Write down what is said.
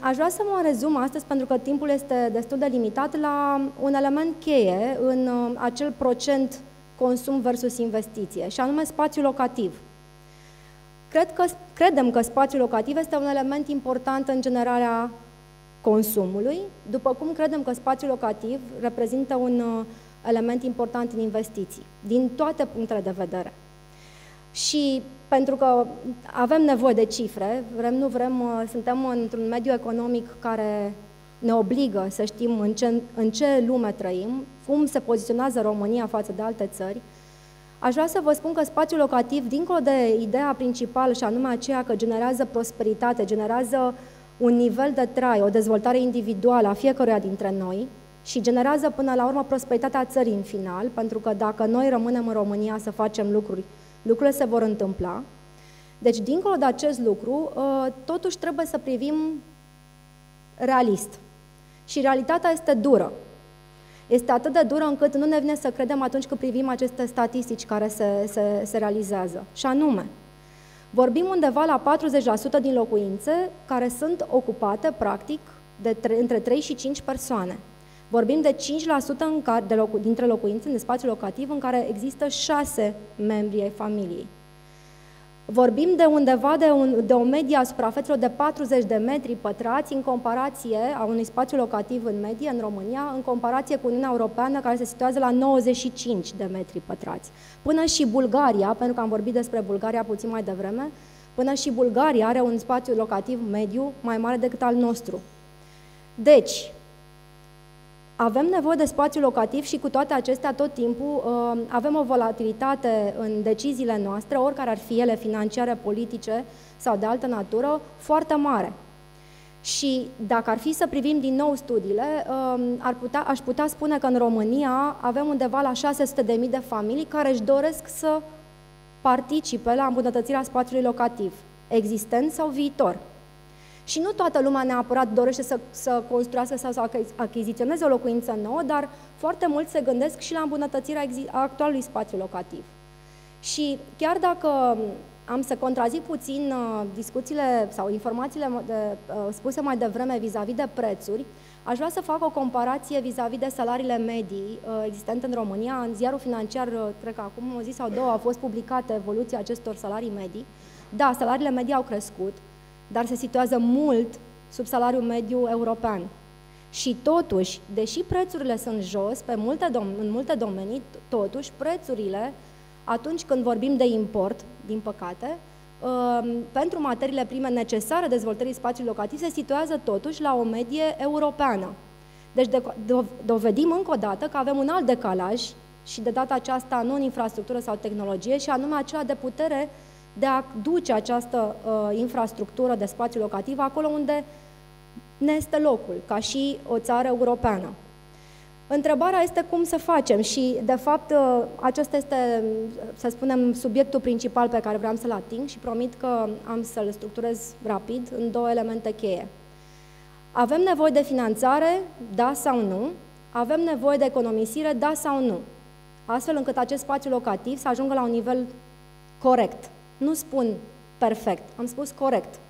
Aș vrea să mă rezum astăzi, pentru că timpul este destul de limitat, la un element cheie în acel procent consum versus investiție, și anume spațiul locativ. Credem că spațiul locativ este un element important în generarea consumului, după cum credem că spațiul locativ reprezintă un element important în investiții, din toate punctele de vedere. Și pentru că avem nevoie de cifre, vrem, nu vrem, suntem într-un mediu economic care ne obligă să știm în ce lume trăim, cum se poziționează România față de alte țări. Aș vrea să vă spun că spațiul locativ, dincolo de ideea principală, și anume aceea că generează prosperitate, generează un nivel de trai, o dezvoltare individuală a fiecăruia dintre noi și generează până la urmă prosperitatea țării în final, pentru că dacă noi rămânem în România să facem lucruri, lucrurile se vor întâmpla. Deci, dincolo de acest lucru, totuși trebuie să privim realist. Și realitatea este dură. Este atât de dură încât nu ne vine să credem atunci când privim aceste statistici care se realizează. Și anume, vorbim undeva la 40% din locuințe care sunt ocupate, practic, între 3 și 5 persoane. Vorbim de 5% dintre locuințe, în spațiul locativ, în care există 6 membri ai familiei. Vorbim de undeva de o medie a suprafețelor de 40 de metri pătrați în comparație a unui spațiu locativ în medie în România, în comparație cu Uniunea Europeană, care se situează la 95 de metri pătrați. Până și Bulgaria, pentru că am vorbit despre Bulgaria puțin mai devreme, până și Bulgaria are un spațiu locativ mediu mai mare decât al nostru. Deci, avem nevoie de spațiu locativ și cu toate acestea, tot timpul, avem o volatilitate în deciziile noastre, oricare ar fi ele, financiare, politice sau de altă natură, foarte mare. Și dacă ar fi să privim din nou studiile, aș putea spune că în România avem undeva la 600.000 de familii care își doresc să participe la îmbunătățirea spațiului locativ, existent sau viitor. Și nu toată lumea neapărat dorește să construiască sau să achiziționeze o locuință nouă, dar foarte mulți se gândesc și la îmbunătățirea actualului spațiu locativ. Și chiar dacă am să contrazic puțin discuțiile sau informațiile spuse mai devreme vis-a-vis de prețuri, aș vrea să fac o comparație vis-a-vis de salariile medii existente în România. În ziarul financiar, cred că acum o zi sau două, a fost publicată evoluția acestor salarii medii. Da, salariile medii au crescut, dar se situează mult sub salariul mediu european. Și totuși, deși prețurile sunt jos în multe domenii, totuși prețurile, atunci când vorbim de import, din păcate, pentru materiile prime necesare dezvoltării spațiului locativ, se situează totuși la o medie europeană. Deci dovedim încă o dată că avem un alt decalaj și de data aceasta nu în infrastructură sau tehnologie, și anume acela de putere de a duce această infrastructură de spațiu locativ acolo unde ne este locul, ca și o țară europeană. Întrebarea este cum să facem și, de fapt, acesta este, să spunem, subiectul principal pe care vreau să-l ating și promit că am să-l structurez rapid în două elemente cheie. Avem nevoie de finanțare, da sau nu? Avem nevoie de economisire, da sau nu? Astfel încât acest spațiu locativ să ajungă la un nivel corect. Nu spun perfect, am spus corect.